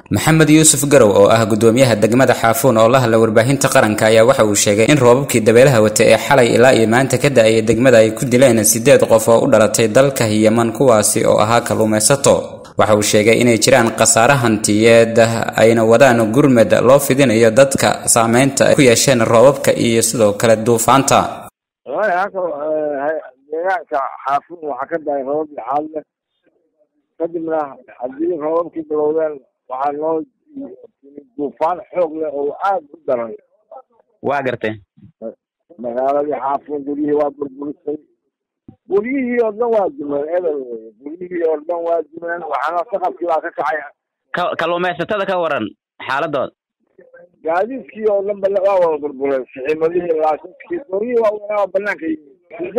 maxamed yuusuf garow oo ah gudoomiyaha degmada xaafuun oo la hadla warbaahinta qaranka ayaa waxa uu sheegay in roobabkii dabeelaha wata ee xalay ilaa iyo maanta ka da'ay degmada ay ku dileen 8 qof oo u dhalatay dalka Yemen kuwaasi oo ahaa kalluumaysato. waxa uu sheegay inay jiraan khasaare hantiyeed ayna wadaan gurmad loo fidinayo dadka saameynta ku yeesheen roobabka iyo sidoo kale duufaanta. deegaanka xaafuun waxa ka dhacay roobab xaal leh kadibna haddii roobabkii bilowdeen waxaa loo duufaan xoog leh oo aad u daran. waa gartay magaaladii xaafuun guriyihii waa burburisay, guryihii oo dhan waa dumeen ebel wey, guryihii oo dhan waa dumeen, waxaana saqafkii baa ka kacay. kalluumaysatada ka waran xaaladooda? gaadiidkii oo dhan waa wada burburay, siximadihii laakiin doorihii waa banaanka yimid.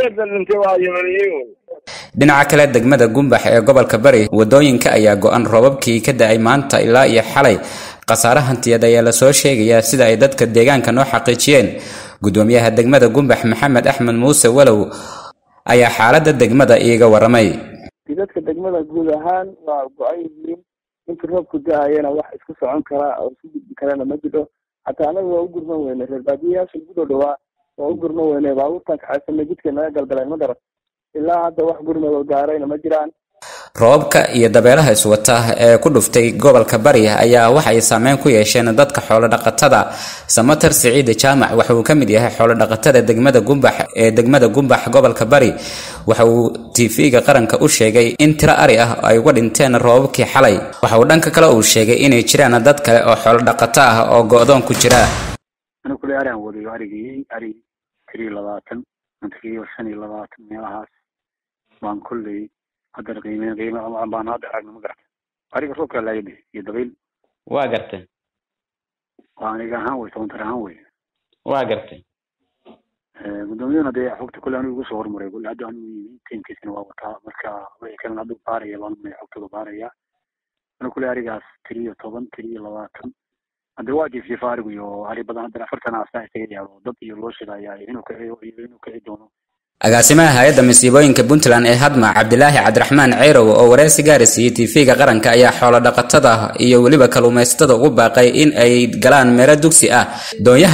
dhinaca kale degmada Gumbax ee gobolka Bari wadooyinka ayaa go'an roobabkii ka da'ay maanta ilaa iyo xalay. khasaare hantiyeed ayaa la soo sheegaya sida ay dadka deegaanka noo xaqiijiyeen. gudoomiyaha degmada Gumbax Maxamed Axmed Muuse Walow ayaa xaaladda degmada iiga waramay. dadka degmada guud ahaan waa go'an yihiin, inta roobku da'ayana wax isku socon kara oo si gudbi karana ma jiro. hataa anagu waa u gurman weyne reer baadiyayaasha guud dhawaa waa u gurman weyne baabuurtan kaxaysanay jidka naga galgaleen ma garan ilaa hadda wax gurmad oo gaarayna ma jiraan. roobabka iyo dabeelaha iswata ee ku dhuftay gobolka Bari ayaa waxay saameyn ku yeesheen dadka xoolo dhaqatada. Samatar Saciid Jaamac waxa uu ka mid yahay xoolo dhaqatada degmada Gumbax ee degmada Gumbax gobolka Bari. waxa uu TV-ga qaranka u sheegay in tiro ari ah ay uga dhinteen roobabkii xalay. waxa uu dhanka kale uu sheegay inay jiraan dad kale oo xoolo dhaqato ah oo go'doon ku jira. أنا كل أريان ودي أري كري لباتن أنت كري وشني لباتن ميلهاس بان كل هذا قيمة بان هذا عقل مقرأ أري كروك لا يدي يدبيل واقرتين وأنا جاهوي تونتر هوي واقرتين قدومينا ده حكت كل أنا يقول صور مرة يقول هذا أنا يمكن كيسين وقتها مركا كان هذا بارية لان ما حكت بارية أنا كل أري جاس كري طبعا كري لباتن هذا واجب في فارق يو علي بدنا ندرا فرتنا أستعيد يا ضد يلوش لا يا إنه كأيدونه agaasimaha hay'adda masiibooyinka Puntland ee Hadma Cabdilaahi Cabdiraxmaan Ceyrow oo wareysi gaarsiiyay TV-ga qaranka ayaa xoolo dhaqatada iyo waliba kalluumaysatada ugu baaqay in ay galaan meelo dugsi ah. doonyaha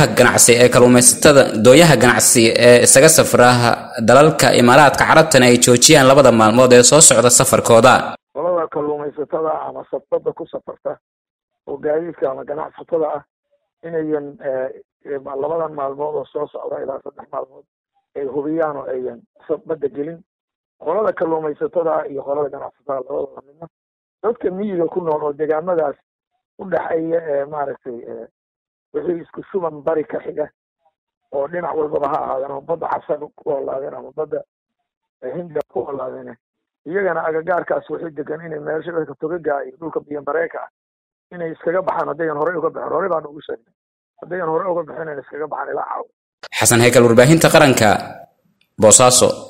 ganacsi ee isaga safra dalalka Imaaraadka Carabta ay joojiyaan labada maalmood ee soo socda safarkooda. qolada kalluumaysatada ama safrada ku safarta oo gaadiidka ama ganacsatada ah inayan labadan maalmood oo soo socda ilaa 3 maalmood ay hubiyaan oo ayyan sabada gelin. qolada kalluumaysatada iyo qolada ganacsatada labadaba midna dadka miyiga ku nool oo deegaamadaas u dhaxeeya maaragtay wixii isku shuban bari ka xiga oo dhinac walba ha ahaadaan badda xasan ku walaadeen ama badda Hindiya ku walaadeen iyagana agagaarkaas wixii degan inay meesha ka togaga iyo dhulka biyo bareeka inay iskaga baxaan haddii hore uga baxaan hore baan ugu sheegnay haddii hore uga baxaan iskaga baxaan ilaa caaw. Xasan Haykal warbaahinta qaranka Boosaaso.